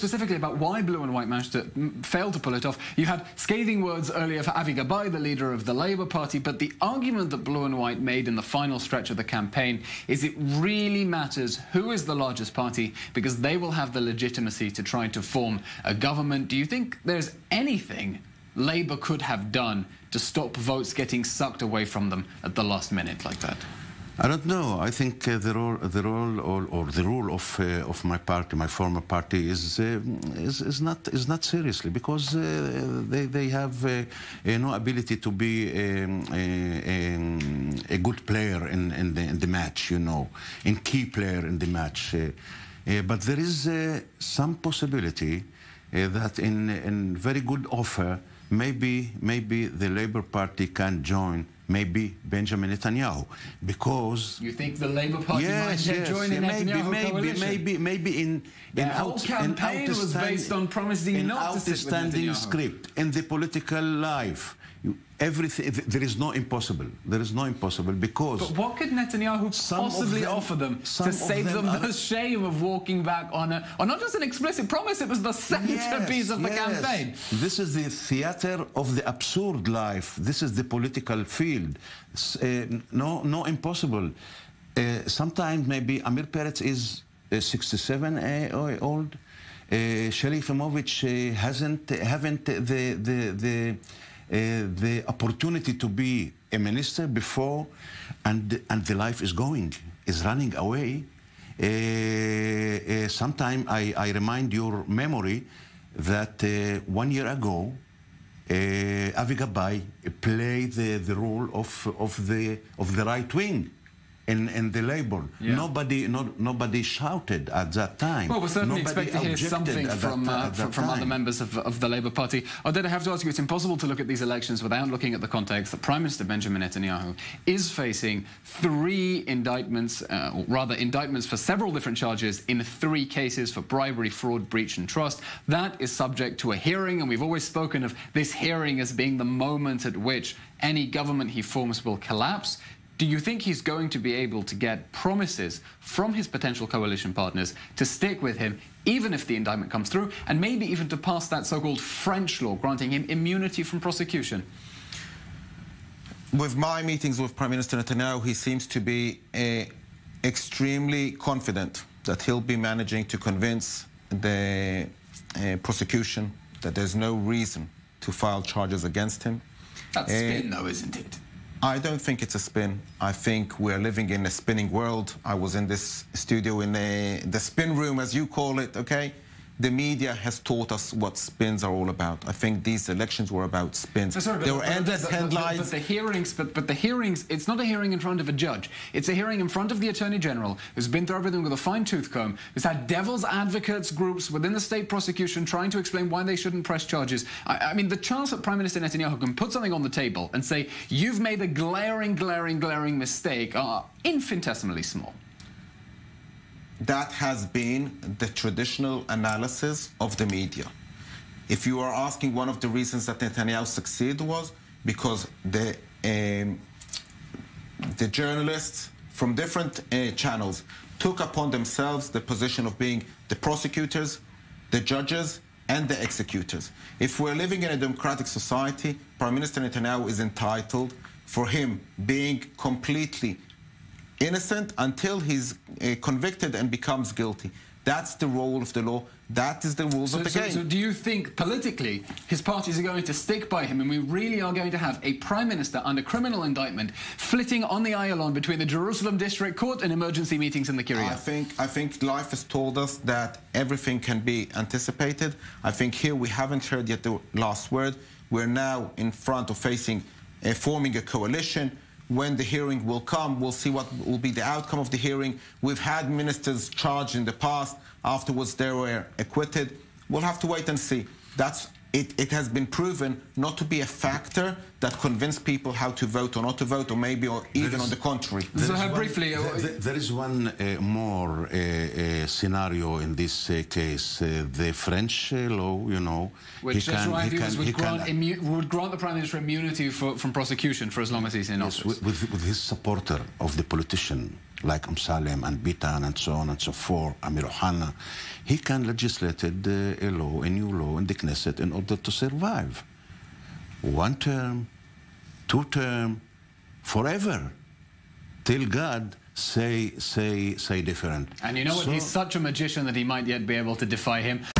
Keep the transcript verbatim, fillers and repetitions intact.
specifically about why Blue and White managed to fail to pull it off. You had scathing words earlier for Avi Gabay, the leader of the Labour Party, but the argument that Blue and White made in the final stretch of the campaign is it really matters who is the largest party, because they will have the legitimacy to try to form a government. Do you think there's anything Labour could have done to stop votes getting sucked away from them at the last minute like that? I don't know. I think uh, the role, the role, or, or the rule of uh, of my party, my former party, is uh, is is not is not seriously, because uh, they they have uh, uh, no ability to be um, a, a, a good player in in the, in the match, you know, in key player in the match. Uh, uh, but there is uh, some possibility uh, that in in very good offer, maybe maybe the Labour Party can join. Maybe Benjamin Netanyahu, because you think the Labour Party yes, might yes, join yeah, in maybe, Netanyahu maybe, coalition? maybe, maybe in the in whole out, campaign in was based on promising in not to sit with outstanding Netanyahu. script in the political life. You, everything there is no impossible. There is no impossible because. But what could Netanyahu possibly them, offer them to save them, them the shame of walking back on a, on not just an explicit promise? It was the centerpiece yes, of the yes. campaign. This is the theater of the absurd life. This is the political field. Uh, no, no impossible. Uh, sometimes maybe Amir Peretz is uh, sixty-seven uh, old. Uh, Sheli Yachimovich uh, hasn't haven't the the the uh, the opportunity to be a minister before, and and the life is going is running away. Uh, uh, Sometimes I, I remind your memory that uh, one year ago. Uh, Avi Gabay played the, the role of of the of the right wing in in the Labour. Yeah. Nobody no, nobody shouted at that time. Well, we'll certainly nobody expect to hear something from uh, from, from other members of, of the Labour Party. Oded, I have to ask you, it's impossible to look at these elections without looking at the context that Prime Minister Benjamin Netanyahu is facing three indictments, uh, or rather indictments for several different charges in three cases for bribery, fraud, breach and trust. That is subject to a hearing, and we've always spoken of this hearing as being the moment at which any government he forms will collapse. Do you think he's going to be able to get promises from his potential coalition partners to stick with him, even if the indictment comes through, and maybe even to pass that so-called French law granting him immunity from prosecution? With my meetings with Prime Minister Netanyahu, he seems to be uh, extremely confident that he'll be managing to convince the uh, prosecution that there's no reason to file charges against him. That's uh, spin, though, isn't it? I don't think it's a spin. I think we're living in a spinning world. I was in this studio in a, the spin room, as you call it, okay? The media has taught us what spins are all about. I think these elections were about spins. No, sorry, there but, were but, endless but, but, headlines. But, but the hearings, but, but the hearings, it's not a hearing in front of a judge. It's a hearing in front of the Attorney General, who's been through everything with a fine-tooth comb, who's had devil's advocates groups within the state prosecution trying to explain why they shouldn't press charges. I, I mean, the chance that Prime Minister Netanyahu can put something on the table and say, you've made a glaring, glaring, glaring mistake are infinitesimally small. That has been the traditional analysis of the media. If you are asking, one of the reasons that Netanyahu succeeded was because the, um, the journalists from different uh, channels took upon themselves the position of being the prosecutors, the judges, and the executors. If we're living in a democratic society, Prime Minister Netanyahu is entitled for him being completely innocent until he's uh, convicted and becomes guilty. That's the role of the law. That is the rules so, of the so, game. So do you think politically his parties are going to stick by him and we really are going to have a prime minister under criminal indictment flitting on the Ayalon between the Jerusalem District Court and emergency meetings in the Kiryat? I think, I think life has told us that everything can be anticipated. I think here we haven't heard yet the last word. We're now in front of facing, uh, forming a coalition. When the hearing will come, we'll see what will be the outcome of the hearing. We've had ministers charged in the past. Afterwards, they were acquitted. We'll have to wait and see. That's it. It has been proven not to be a factor that convinced people how to vote or not to vote, or maybe or even on the contrary. So how briefly... There, there is one uh, more uh, uh, scenario in this uh, case. Uh, the French uh, law, you know... Which, can, right, he can, would, he grant can, would grant the Prime Minister immunity for, from prosecution for as long as he's in yes, office. With, with his supporter of the politician. like Amsalem and Bitan and so on and so forth, Amir Ohana, he can legislate uh, a law, a new law in the Knesset in order to survive. One term, two term, forever, till God say, say, say different. And you know what? So, he's such a magician that he might yet be able to defy him.